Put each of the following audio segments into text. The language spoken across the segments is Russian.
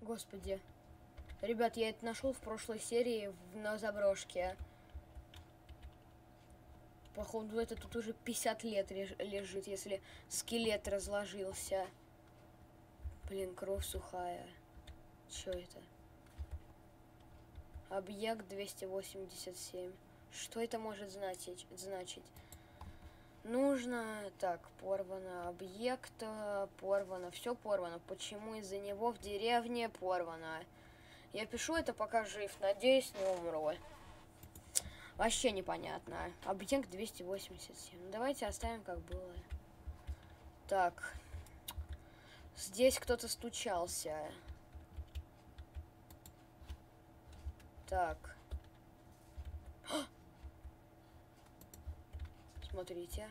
Господи. Ребят, я это нашел в прошлой серии на заброшке. Походу, это тут уже 50 лет лежит, если скелет разложился. Блин, кровь сухая. Чё это? Объект 287. Что это может значить? Нужно... Так, порвано. Объект порвано. Все порвано. Почему из-за него в деревне порвано? Я пишу это пока жив. Надеюсь, не умру. Вообще непонятно. Объект 287. Ну, давайте оставим, как было. Так. Здесь кто-то стучался. Так. Смотрите.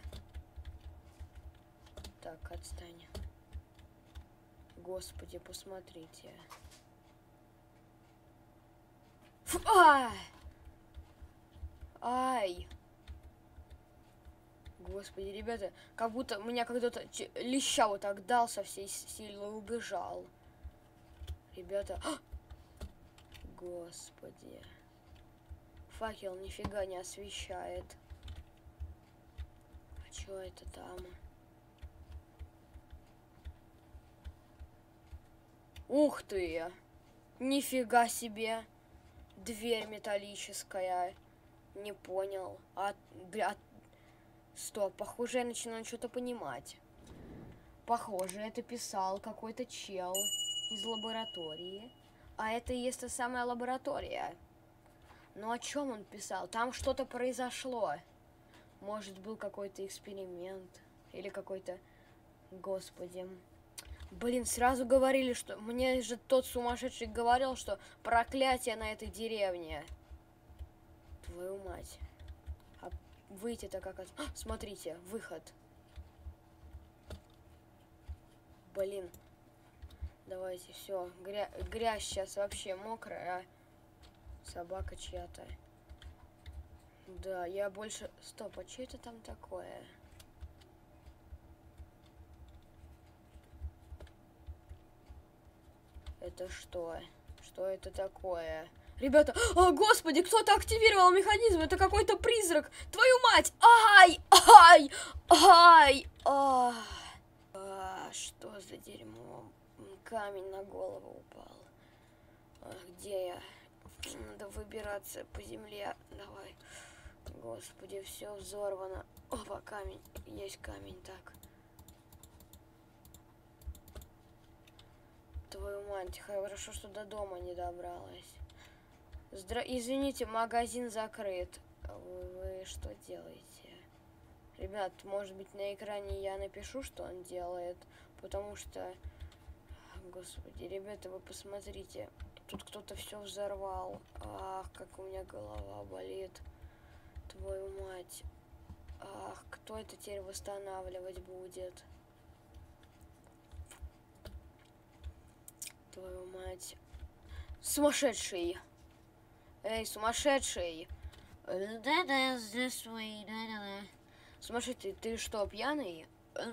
Так, отстань. Господи, посмотрите. Фу, ай! Господи, ребята, как будто меня когда-то леща вот так дал со всей силы и убежал. Ребята... Господи. Факел нифига не освещает. А чё это там? Ух ты! Нифига себе! Дверь металлическая. Не понял. Стоп, похоже, я начинаю что-то понимать. Похоже, это писал какой-то чел из лаборатории. А это и есть та самая лаборатория. Ну о чем он писал? Там что-то произошло. Может, был какой-то эксперимент. Или какой-то... Господи. Блин, сразу говорили, что... Мне же тот сумасшедший говорил, что проклятие на этой деревне. Твою мать. А выйти-то как... Смотрите, выход. Блин. Давайте, все. Грязь сейчас вообще мокрая. Собака чья-то. Да, я больше... Стоп, а что это там такое? Это что? Что это такое? Ребята, о, господи, кто-то активировал механизм. Это какой-то призрак. Твою мать! Ай! Ай! Ай! Что за дерьмо? Камень на голову упал. Где я? Надо выбираться по земле. Давай. Господи, все взорвано. Опа, камень. Есть камень, так. Твою мать, хорошо, что до дома не добралась. Извините, магазин закрыт. Вы что делаете? Ребят, может быть, на экране я напишу, что он делает, потому что... Господи, ребята, вы посмотрите. Тут кто-то все взорвал. Ах, как у меня голова болит. Твою мать. Ах, кто это теперь восстанавливать будет? Твою мать. Сумасшедший. Эй, сумасшедший. Сумасшедший, ты что, пьяный?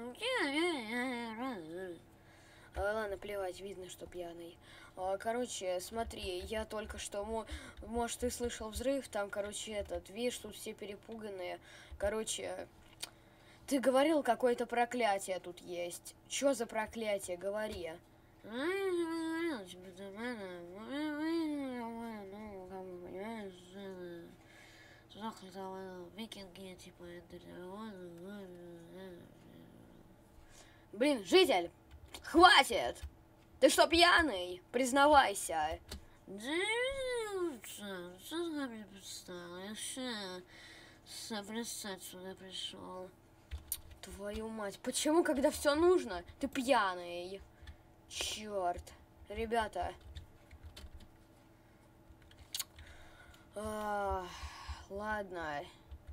Ладно, плевать, видно, что пьяный. Короче, смотри, я только что, может, ты слышал взрыв, там, короче, видишь, тут все перепуганные. Короче, ты говорил, какое-то проклятие тут есть. Чё за проклятие, говори. Викинги, типа, блин, житель! Хватит! Ты что, пьяный? Признавайся. Сюда пришел. Твою мать, почему, когда все нужно, ты пьяный? Черт. Ребята. Ладно.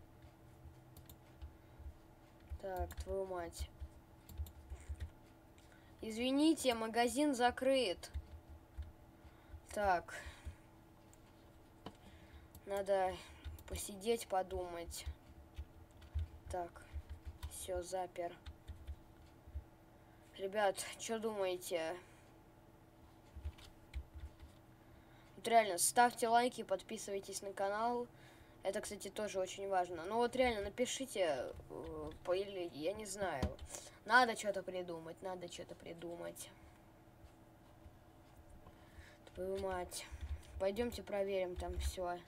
Так, твою мать. Извините, магазин закрыт. Так. Надо посидеть, подумать. Так. Все, запер. Ребят, что думаете? реально, ставьте лайки, подписывайтесь на канал. Это, кстати, тоже очень важно. Ну вот реально, напишите, или, я не знаю, надо что-то придумать, надо что-то придумать. Твою мать. Пойдемте проверим там все.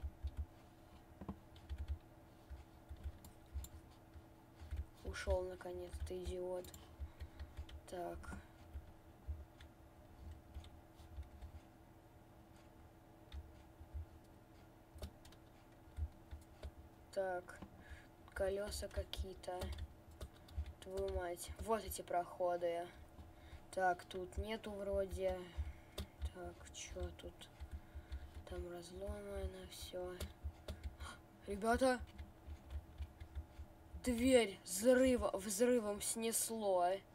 Ушел наконец-то, идиот. Так. Так. Колеса какие-то. Твою мать. Вот эти проходы. Так, тут нету вроде. Так, что тут? Там разломано все. Ребята, дверь взрывом снесло.